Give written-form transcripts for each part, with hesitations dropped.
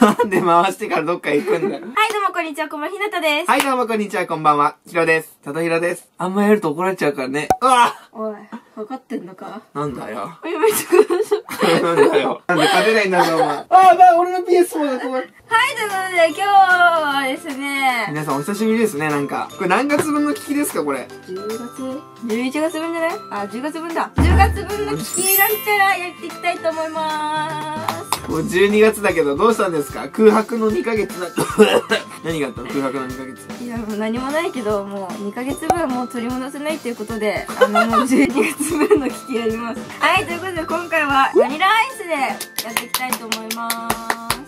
なんで回してからどっか行くんだよ。 はい、どうもこんにちは、こんばんは、ひなたです。 はい、どうもこんにちは、こんばんは。ひろです。ただひろです。あんまやると怒られちゃうからね。うわおい、わかってんのか？ なんだよ。 おやめてください。 なんだよ。なんで勝てないんだぞ、お前。俺の PS4 が怖い。 はい、ということで、今日はですね、 皆さんお久しぶりですね、なんか。これ何月分の聞きですか、これ。 10月 ?11 月分じゃない？あ、10月分だ。10月分のキキランチャラやっていきたいと思いまーす。 もう12月だけど、どうしたんですか？空白の2ヶ月だと。何があったの？空白の2ヶ月。 いや、もう何もないけど、もう2ヶ月分もう取り戻せないということで、もう12月分のキキやります。はい、ということで今回はバニラアイスでやっていきたいと思います。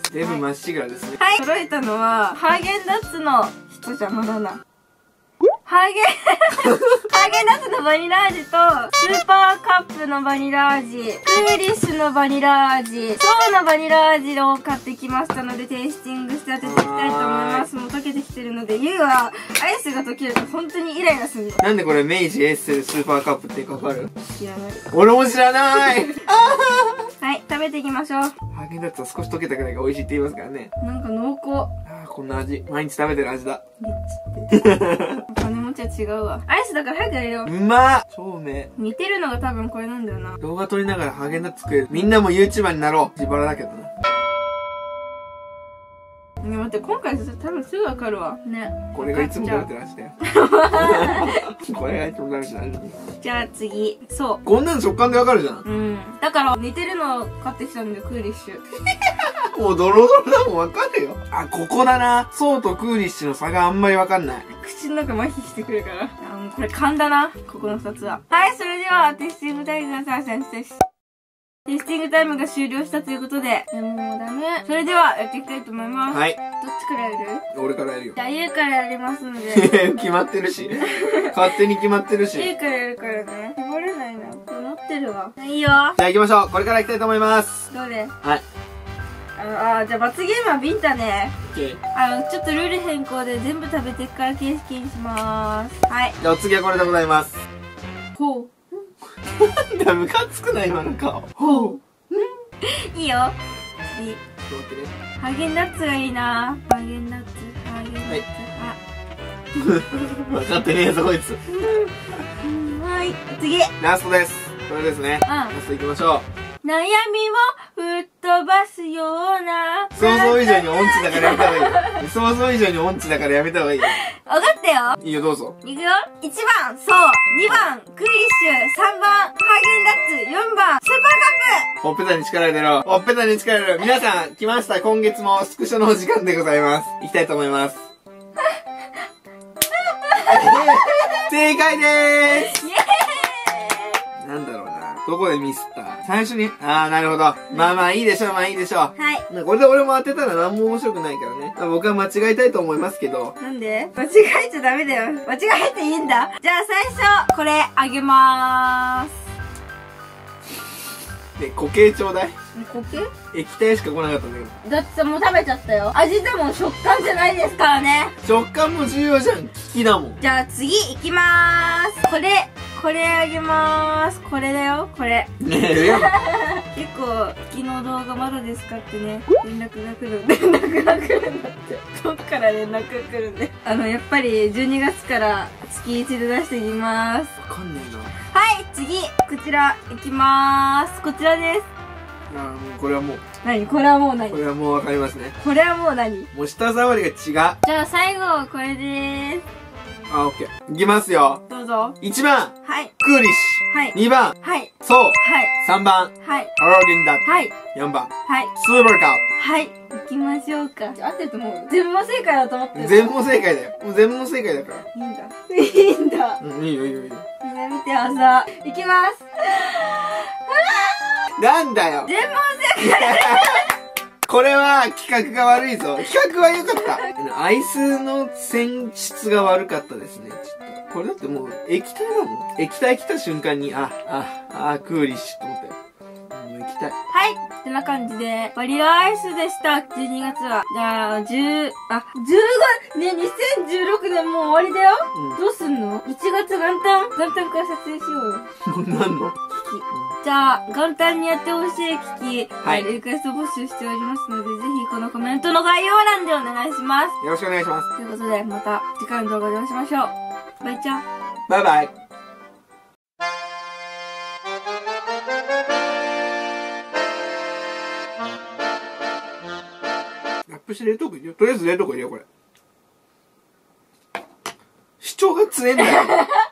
デブまっしぐらですね。 はい、揃えたのは、ハーゲンダッツの人邪魔だな。ハーゲンダッツのバニラ味と、スーパーカップのバニラ味、クーリッシュのバニラ味、ソーのバニラ味を買ってきましたので、テイスティングして当てていきたいと思います。もう溶けてきてるので、ゆうは、アイスが溶けると本当にイライラするの。 なんでこれ明治エッセルスーパーカップってわかる？ 知らない。 俺も知らない。 はい、食べていきましょう。 ハーゲンダッツは少し溶けたくらいが美味しいって言いますからね。 なんか濃厚。 ああ、こんな味。毎日食べてる味だ。 金持ちは違うわ。アイスだから早くやるよ。 うまっ！超うめえ。 似てるのが多分これなんだよな。 動画撮りながらハーゲンダッツ食える。みんなも YouTuber になろう。自腹だけどな。 ね、待って、今回多分すぐわかるわ。ね。 これがいつも食べてる味だよ。これがいつも食べてる味。 じゃあ次。そう。 こんなの食感でわかるじゃん。 うん。だから似てるのを買ってきたんだよ、クーリッシュ。 もうドロドロだもんわかるよ。あ、ここだな。ソーとクーリッシュの差があんまりわかんない。 口の中麻痺してくるから。あ、もうこれ勘だな。ここの2つは。はい、それではテイスティングタイムがテイスティングタイムが終了したということで。もうダメ。それではやっていきたいと思います。 はい。 どっちからやる？ 俺からやるよ。 じゃあ、ゆうからやりますので。 決まってるし。勝手に決まってるし。 ゆうからやるからね。絞れないな。これ持ってるわ。いいよ。 じゃあ行きましょう。これから行きたいと思います。 どれ？ はい。 じゃあ罰ゲームはビンタね。 オッケー。 ちょっとルール変更で全部食べてから形式にしまーす。はい。 じゃあお次はこれでございます。 ほう。 なんだ、ムカつくな、今の顔。ほう。 いいよ。次。 ちょっと待ってね。 ハーゲンダッツがいいな。ハーゲンダッツ、ハーゲンダッツ。 分かってねえぞ、こいつ。 はい。次。 ラストです。これですね。ラスト行きましょう。 悩みを吹っ飛ばすような。 想像以上に音痴だからやめた方がいいよ。想像以上に音痴だからやめた方がいいよ。 わかったよ。 いいよ、どうぞ。 いくよ。1番、そう。2番、クーリッシュ。3番、ハーゲンダッツ。4番、スーパーカップ。 ほっぺたに力入れろ。ほっぺたに力入れろ。皆さん、来ました。今月もスクショのお時間でございます。行きたいと思います。正解でーす。 イエーイ。 なんだろうな。どこでミスった？最初に、なるほど。まあまあいいでしょう、まあいいでしょう。 はい。 これで俺も当てたら何も面白くないからね。僕は間違えたいと思いますけど。 なんで？間違えちゃダメだよ。間違えていいんだ。じゃあ最初、これあげまーす。 で、固形ちょうだい。 固形？ 液体しか来なかったんだけど。 だってさ、もう食べちゃったよ。味でも食感じゃないですからね。 食感も重要じゃん。利きだもん。 じゃあ次行きまーす。これあげまーす。これだよ、これ。 ねえよ。 結構、昨日動画まだですかってね、連絡が来るんだって。どっから連絡が来るんで。やっぱり12月から月1で出していきまーす。 わかんねえな。 はい、次、こちら行きまーす。こちらです。 もうこれはもう。 何？これはもう何？ これはもうわかりますね。 これはもう何？ もう舌触りが違う。 じゃあ最後、これでーす。 オッケー。いきますよ。 どうぞ。 1番、 はい。 クーリッシュ。 はい。 2番、 はい。 そう。 はい。 3番、 はい。 ハーゲンダッツ。 はい。 4番、 はい。 スーパーカはい。行きましょうか。合ってると思う。全問正解だと思ってップ。 る。 全問正解だよ。もう全問正解だから。 いいんだ。いいんだ。 うん、いいよいいよいいよ。 みんな見て朝。行きます。 なんだよ。 全問正解。 これは企画が悪いぞ。企画は良かった。アイスの選出が悪かったですね。ちょっと。これだってもう液体だもん。液体来た瞬間に、クーリッシュと思ったよ。もう液体。 はい。こんな感じで、バニラアイスでした。12月は。じゃあ、15、ね、2016年もう終わりだよ。 うんどうすんの？ 1 月元旦から撮影しようよ。 もう何の？ じゃあ、元旦にやってほしい機器、 はいリクエスト募集しておりますので、ぜひこのコメントの概要欄でお願いします。 よろしくお願いします。 ということで、また次回の動画でお会いしましょう。バイチャー。 バイバイ。ラップして冷凍庫入れよう。とりあえず冷凍庫入れよう、これ。主張が強いんだよ。